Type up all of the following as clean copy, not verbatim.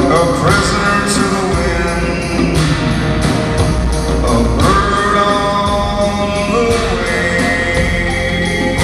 a prisoner to the wind, a bird on the wing.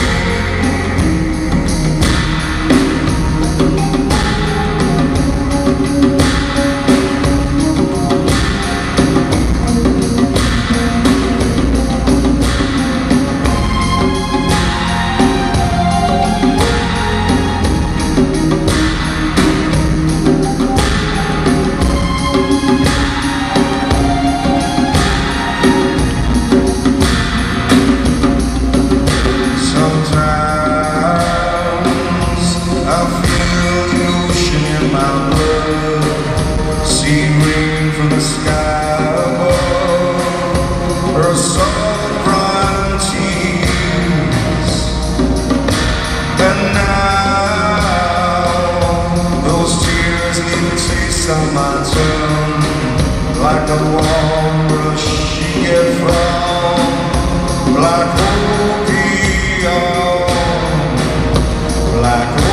From the sky above, her soul crying tears, and now those tears leave a taste on my tongue, like a warm rush you get from black opium, black opium.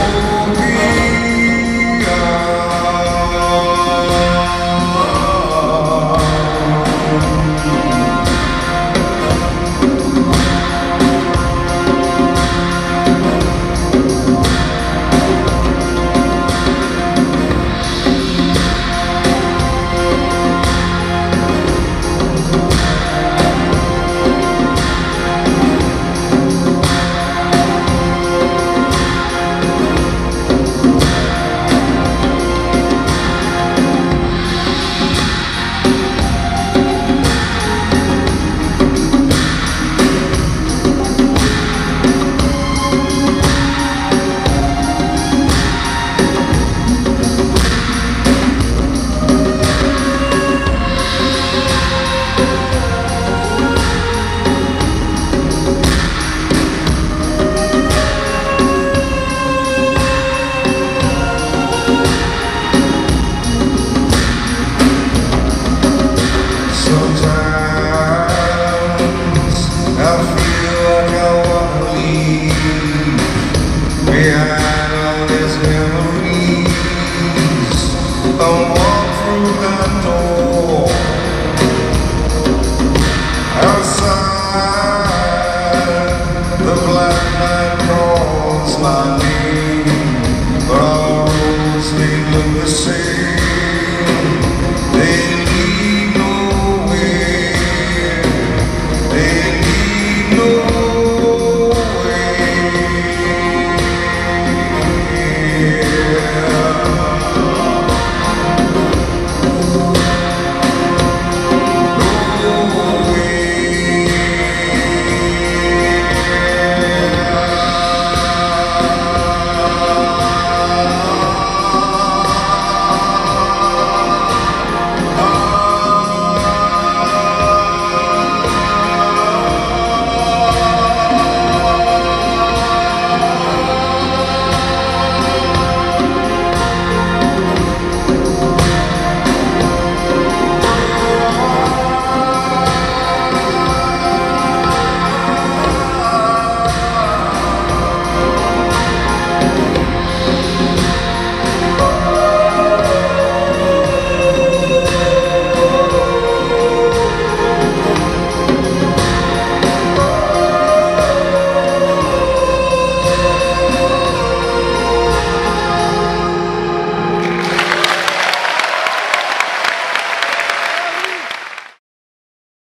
Behind all these memories, don't walk through that door. Outside, the black night calls my name, but all roads they look the same.